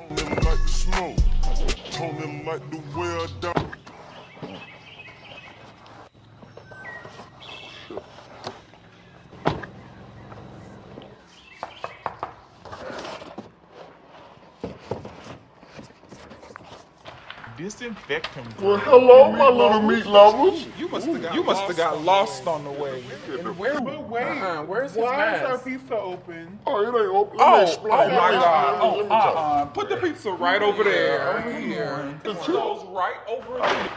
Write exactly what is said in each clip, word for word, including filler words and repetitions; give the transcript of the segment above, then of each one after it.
Like the smoke, Tony like the well done. Disinfect him. Well, hello, my little meat lovers. You must have got, you must have got lost on the way. And where, but wait, uh-uh, where's his why mask? is our pizza open? Oh, it ain't open. Oh, Let me explain. oh my Let me- God! let me- let me Oh, talk. uh-uh. Put the pizza right over there. Over here. It goes right over there.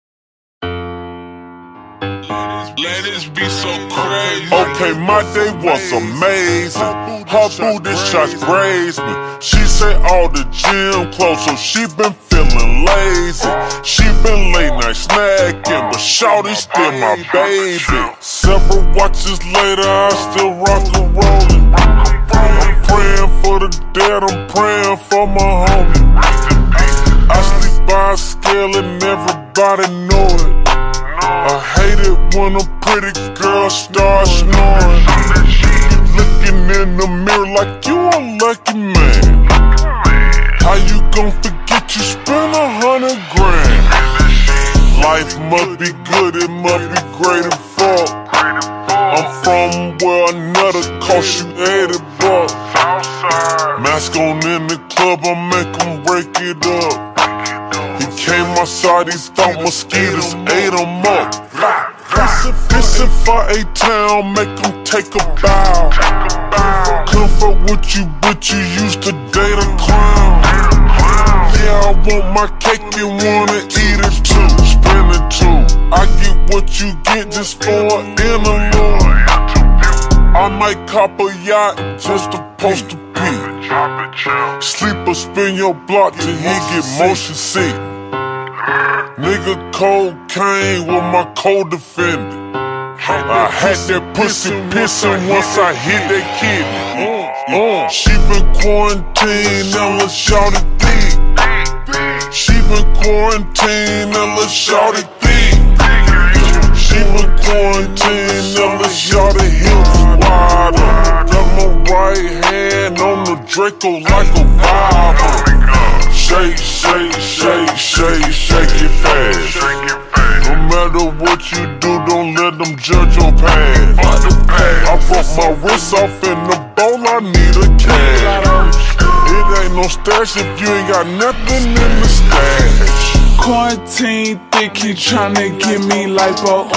Ladies be so crazy. Okay, my day was amazing. Her booty shots grazed me. She said all the gym closed, so she been feeling lazy. She been late night snacking, but shawty still my baby. Several watches later, I still rock and rollin'. I'm praying for the dead, I'm praying for my homie. I sleep by a scale and everybody know it. I hate it when a pretty girl starts snoring. Looking in the mirror like you a lucky man. How you gon' forget you spent a hundred grand? Life must be good, it must be great and fuck. I'm from where another cost you eighty bucks. Mask on in the club, I make 'em break it up. He came outside, he thought mosquitoes ate him up. Listen for a town, make him take a bow. Come for what you, but you used to date a clown. Yeah, I want my cake and wanna eat it too, spin it too. I get what you get just for an interlude. I might cop a yacht just to post a peek. Sleep or spin your block till he get motion sick. Nigga cocaine with my co-defendant. I had that pussy pissing once I hit that kidney. Uh, she been quarantined, now let's shout it thick. She been quarantined, now let's shout it thick. She been quarantined, now let's shout it hips wider. Got my right hand on the Draco like a Bible. Shake, shake, shake, shake, shake it fast. No matter what you do, don't let them judge your past. I broke my wrist off in the bowl, I need a cash. It ain't no stash if you ain't got nothing in the stash. Quarantine thick, he tryna get me lipo.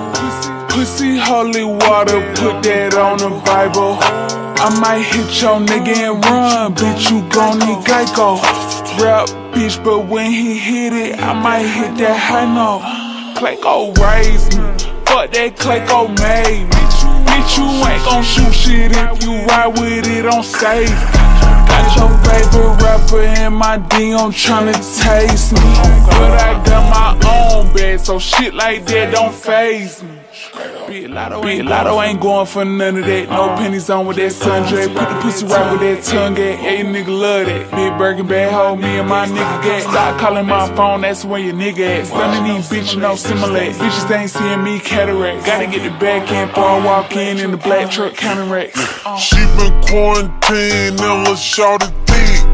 Pussy holy water, put that on the Bible. I might hit your nigga and run, bitch, you gon' need Geico. Rap, bitch, but when he hit it, I might hit that high note. Clayco raised me, fuck that Clayco made me. Bitch, you ain't gon' shoot shit if you ride with it on safe. Got your favorite rapper in my D M tryna taste me. But I got my own bed, so shit like that don't faze me. Big Lotto, Big Lotto ain't going for none of that. No pennies on with that sundress. Put the pussy right with that tongue at. Hey, nigga love that. Big Birkin bad hoe, me and my nigga get. Stop calling my phone, that's where your nigga at. Stunning these bitches, no simulate. Bitches ain't seeing me cataract. Gotta get the back in before I walk in in the black truck counting racks. Uh. She been quarantined, now let's shout it thick.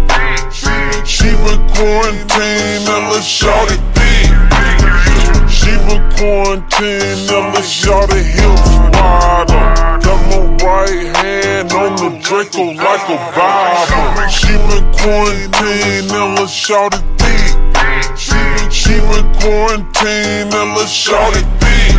She been quarantined, now let's shout it thick. She been quarantined, now let's shout it hips wider. Got my right hand on the Draco like a Bible. She been quarantined, now let's shout it thick. She been quarantined, now let's shout it thick.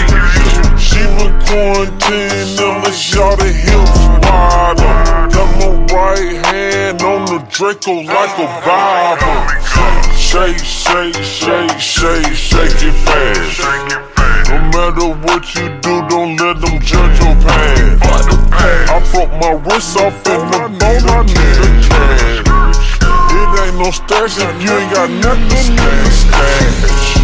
She been quarantined, now let's shout it hips wider. Got my right hand on the Draco like a Bible. Shake, shake, shake, shake, shake it fast. No matter what you do, don't let them judge your past. I broke my wrist off in the bowl, I need a cash. It ain't no stash if you ain't got nothing in the stash.